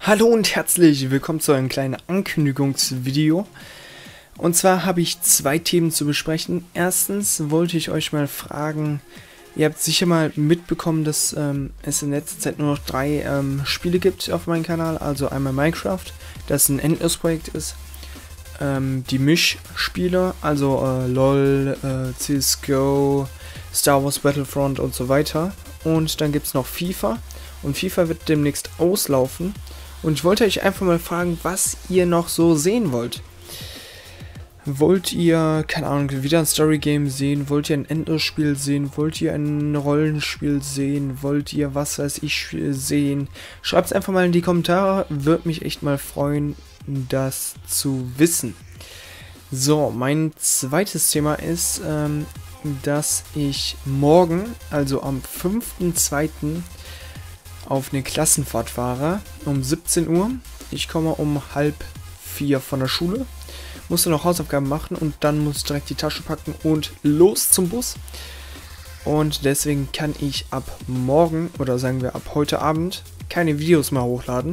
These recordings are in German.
Hallo und herzlich willkommen zu einem kleinen Ankündigungsvideo. Und zwar habe ich zwei Themen zu besprechen. Erstens wollte ich euch mal fragen, ihr habt sicher mal mitbekommen, dass es in letzter Zeit nur noch 3 Spiele gibt auf meinem Kanal. Also einmal Minecraft, das ein Endless-Projekt ist. Die Mischspiele, also LOL, CSGO, Star Wars Battlefront und so weiter. Und dann gibt es noch FIFA. Und FIFA wird demnächst auslaufen. Und ich wollte euch einfach mal fragen, was ihr noch so sehen wollt. Wollt ihr, keine Ahnung, wieder ein Story-Game sehen? Wollt ihr ein Endless-Spiel sehen? Wollt ihr ein Rollenspiel sehen? Wollt ihr was weiß ich sehen? Schreibt es einfach mal in die Kommentare. Würde mich echt mal freuen, das zu wissen. So, mein zweites Thema ist, dass ich morgen, also am 5.2. auf eine Klassenfahrt fahre, um 17 Uhr. Ich komme um 3:30 von der Schule, musste noch Hausaufgaben machen und dann muss ich direkt die Tasche packen und los zum Bus. Und deswegen kann ich ab morgen, oder sagen wir ab heute Abend, keine Videos mehr hochladen.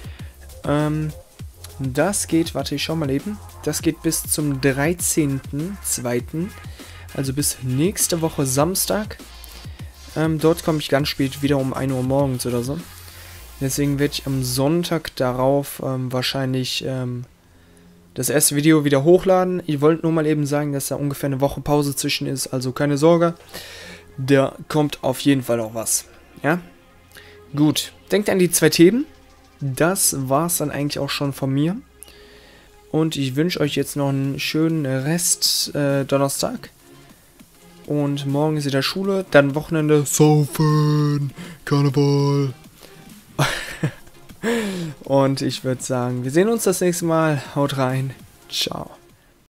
Das geht, warte, ich schau mal eben, das geht bis zum 13.2., also bis nächste Woche Samstag. Dort komme ich ganz spät, wieder um 1 Uhr morgens oder so. Deswegen werde ich am Sonntag darauf wahrscheinlich das erste Video wieder hochladen. Ich wollte nur mal eben sagen, dass da ungefähr eine Woche Pause zwischen ist, also keine Sorge. Da kommt auf jeden Fall auch was. Ja? Gut, denkt an die 2 Themen. Das war's dann eigentlich auch schon von mir. Und ich wünsche euch jetzt noch einen schönen Rest Donnerstag. Und morgen ist wieder Schule, dann Wochenende, Saufen, Karneval. Und ich würde sagen, wir sehen uns das nächste Mal. Haut rein. Ciao.